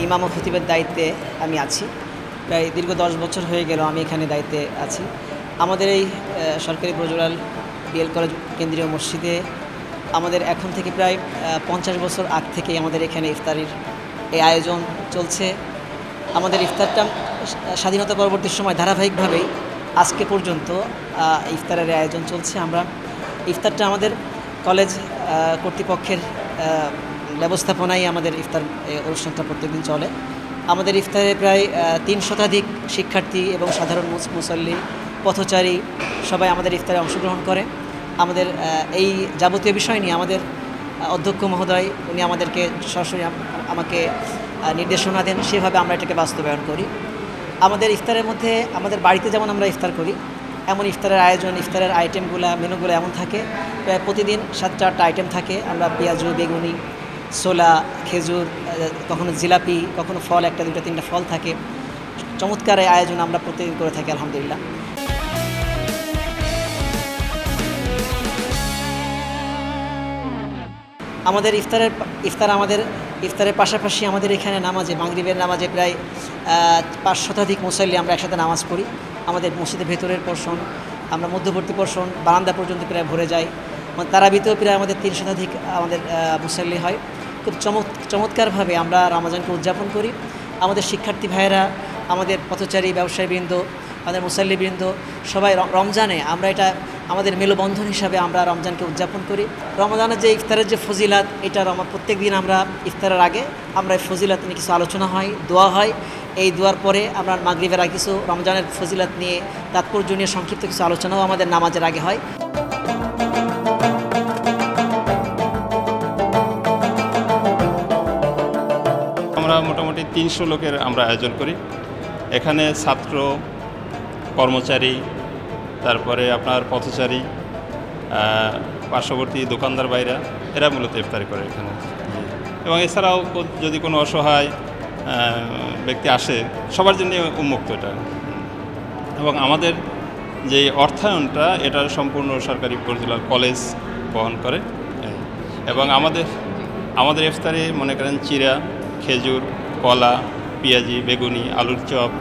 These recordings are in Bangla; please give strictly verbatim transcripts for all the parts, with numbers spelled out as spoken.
ইমাম ও খতিবের দায়িত্বে আমি আছি। প্রায় দীর্ঘ দশ বছর হয়ে গেল আমি এখানে দায়িত্বে আছি। আমাদের এই সরকারি প্রজুরাল বিএল কলেজ কেন্দ্রীয় মসজিদে আমাদের এখন থেকে প্রায় পঞ্চাশ বছর আগ থেকেই আমাদের এখানে ইফতারির এই আয়োজন চলছে। আমাদের ইফতারটা স্বাধীনতা পরবর্তী সময় ধারাবাহিকভাবেই আজকে পর্যন্ত ইফতারের আয়োজন চলছে। আমরা ইফতারটা আমাদের কলেজ কর্তৃপক্ষের ব্যবস্থাপনায় আমাদের ইফতার অনুষ্ঠানটা প্রত্যেকদিন চলে। আমাদের ইফতারে প্রায় তিন শতাধিক শিক্ষার্থী এবং সাধারণ মুসল্লি পথচারী সবাই আমাদের ইফতারে অংশগ্রহণ করে। আমাদের এই যাবতীয় বিষয় নিয়ে আমাদের অধ্যক্ষ মহোদয় উনি আমাদেরকে সরাসরি আমাকে নির্দেশনা দেন, সেভাবে আমরা এটাকে বাস্তবায়ন করি। আমাদের ইফতারের মধ্যে আমাদের বাড়িতে যেমন আমরা ইফতার করি, এমন ইফতারের আয়োজন, ইফতারের আইটেমগুলো মেনুগুলো এমন থাকে। প্রায় প্রতিদিন সাত চারটা আইটেম থাকে। আমরা পেঁয়াজু, বেগুনি, ছোলা, খেজুর, কখনো জিলাপি, কখনো ফল, একটা দুটো তিনটা ফল থাকে। চমৎকার এই আয়োজন আমরা প্রতিদিন করে থাকি আলহামদুলিল্লাহ। আমাদের ইফতারের ইফতার আমাদের ইফতারের পাশাপাশি আমাদের এখানে নামাজে মাগরিবের নামাজে প্রায় পাঁচ শতাধিক মুসল্লি আমরা একসাথে নামাজ পড়ি। আমাদের মসজিদের ভেতরের পোর্শন, আমরা মধ্যবর্তী পোর্শন বারান্দা পর্যন্ত প্রায় ভরে যায়। তারাবিতেও প্রায় আমাদের তিন শতাধিক আমাদের মুসল্লি হয়। খুব চমৎ চমৎকারভাবে আমরা রমজানকে উদযাপন করি। আমাদের শিক্ষার্থী ভাইয়েরা, আমাদের পথচারী ব্যবসায়ীবৃন্দ, আমাদের মুসল্লিবৃন্দ সবাই রমজানে আমরা এটা আমাদের মেলবন্ধন হিসাবে আমরা রমজানকে উদযাপন করি। রমজানের যে ইফতারের যে ফজিলাত, এটা প্রত্যেক দিন আমরা ইফতারের আগে আমরা এই ফজিলাত নিয়ে কিছু আলোচনা হয়, দোয়া হয়। এই দোয়ার পরে আমরা মাগরিবের আগে কিছু রমজানের ফজিলাত নিয়ে তাৎপর্য নিয়ে সংক্ষিপ্ত কিছু আলোচনাও আমাদের নামাজের আগে হয়। আমরা মোটামুটি তিনশো লোকের আমরা আয়োজন করি। এখানে ছাত্র, কর্মচারী, তারপরে আপনার পথচারী, পার্শ্ববর্তী দোকানদার বাইরা, এরা মূলত ইফতারি করে এখানে। এবং এছাড়াও যদি কোনো অসহায় ব্যক্তি আসে, সবার জন্য উন্মুক্ত এটা। এবং আমাদের যে অর্থায়নটা এটা সম্পূর্ণ সরকারি প্রজুরাল কলেজ বহন করে। এবং আমাদের আমাদের ইফতারে মনে করেন চিরা, খেজুর, কলা, পেঁয়াজি, বেগুনি, আলুর চপ।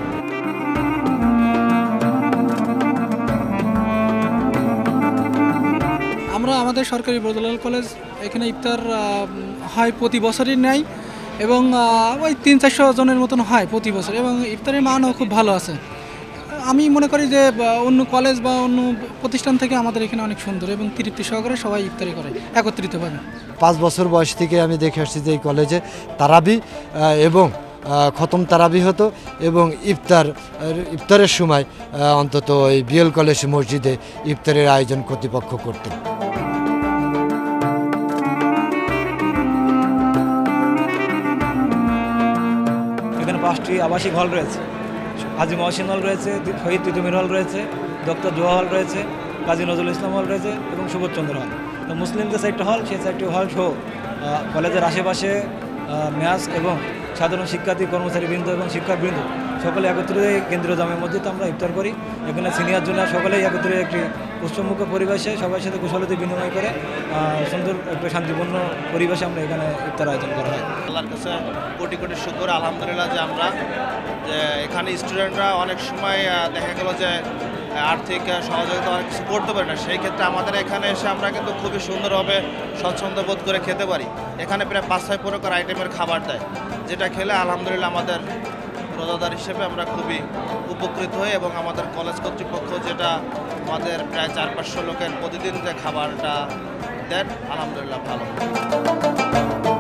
আমরা আমাদের সরকারি প্রজুরাল কলেজ এখানে ইফতার হয় প্রতি বছরই নেয় এবং ওই তিন চারশো জনের মতন হয় প্রতি বছর, এবং ইফতারের মানও খুব ভালো আছে। আমি মনে করি যে অন্য কলেজ বা অন্য প্রতিষ্ঠান থেকে আমাদের এখানে অনেক সুন্দর এবং তৃপ্তি সহকারে সবাই ইফতারি করে একত্রিতভাবে। পাঁচ বছর বয়স থেকে আমি দেখে আসছি যে এই কলেজে তারাবি এবং খতম তারাবি হতো, এবং ইফতার ইফতারের সময় অন্তত এই বিএল কলেজ মসজিদে ইফতারের আয়োজন কর্তৃপক্ষ করতেন। এখানে পাঁচটি আবাসিক হল রয়েছে। হাজি মহসিন হল রয়েছে, শহীদ তিতুমির হল রয়েছে, ডক্টর জোয়া হল রয়েছে, কাজী নজরুল ইসলাম হল রয়েছে এবং সুবোধচন্দ্র হল। তো মুসলিমদের চারটি হল, সেই চারটি হল সহ কলেজের আশেপাশে ম্যাচ এবং সাধারণ শিক্ষার্থী, কর্মচারীবৃন্দ এবং শিক্ষকবৃন্দ সকলে একত্রিত কেন্দ্রীয় জামে মসজিদে আমরা ইফতার করি। এখানে সিনিয়র জুনিয়র সকলেই একত্রিত একটি উৎসবমুখ পরিবেশে সবার সাথে কুশলতি বিনিময় করে সুন্দর একটা শান্তিপূর্ণ পরিবেশে আমরা এখানে ইফতার আয়োজন করা হয়। আল্লাহর কাছে কোটি কোটি শুকর আলহামদুলিল্লাহ যে আমরা যে এখানে স্টুডেন্টরা অনেক সময় দেখা গেল যে আর্থিক সহযোগিতা অনেক কিছু করতে পারে না। সেই ক্ষেত্রে আমাদের এখানে এসে আমরা কিন্তু খুবই সুন্দরভাবে স্বচ্ছন্দ বোধ করে খেতে পারি। এখানে প্রায় পাঁচ ছয় প্রকার আইটেমের খাবার দেয়, যেটা খেলে আলহামদুলিল্লাহ আমাদের রোজাদার হিসেবে আমরা খুবই উপকৃত হই। এবং আমাদের কলেজ কর্তৃপক্ষ যেটা আমাদের প্রায় চার পাঁচশো লোকের প্রতিদিন যে খাবারটা দেন, আলহামদুলিল্লাহ ভালো।